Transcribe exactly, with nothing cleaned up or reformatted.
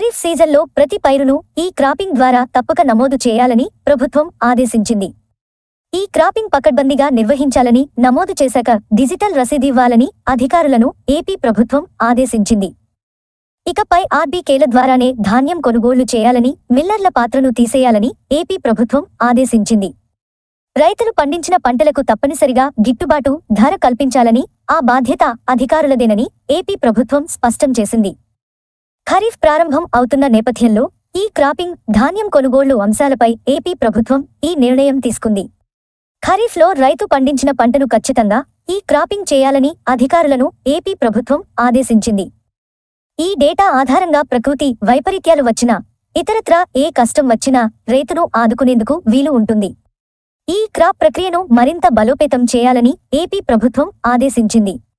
ఖరీఫ్ సీజన్లో ప్రతి పైరును ఈ క్రాపింగ్ ద్వారా తప్పక నమోదు చేయాలని ప్రభుత్వం ఆదేశించింది. ఈ క్రాపింగ్ పకడ్బందీగా నిర్వహించాలని, నమోదు చేశాక డిజిటల్ రసీదివ్వాలని అధికారులను ఏపీ ప్రభుత్వం ఆదేశించింది. ఇకపై ఆర్బీకేల ద్వారానే ధాన్యం కొనుగోళ్లు చేయాలని, మిల్లర్ల పాత్రను తీసేయాలని ఏపీ ప్రభుత్వం ఆదేశించింది. రైతులు పండించిన పంటలకు తప్పనిసరిగా గిట్టుబాటు ధర కల్పించాలని, ఆ బాధ్యత అధికారులదేనని ఏపీ ప్రభుత్వం స్పష్టం చేసింది. ఖరీఫ్ ప్రారంభం అవుతున్న నేపథ్యంలో ఈ క్రాపింగ్, ధాన్యం కొనుగోళ్లు అంశాలపై ఏపీ ప్రభుత్వం ఈ నిర్ణయం తీసుకుంది. ఖరీఫ్లో రైతు పండించిన పంటను ఖచ్చితంగా ఈ క్రాపింగ్ చేయాలని అధికారులను ఏపీ ప్రభుత్వం ఆదేశించింది. ఈ డేటా ఆధారంగా ప్రకృతి వైపరీత్యాలు వచ్చినా, ఇతరత్రా ఏ కష్టం వచ్చినా రైతును ఆదుకునేందుకు వీలు ఉంటుంది. ఈ క్రాప్ ప్రక్రియను మరింత బలోపేతం చేయాలని ఏపీ ప్రభుత్వం ఆదేశించింది.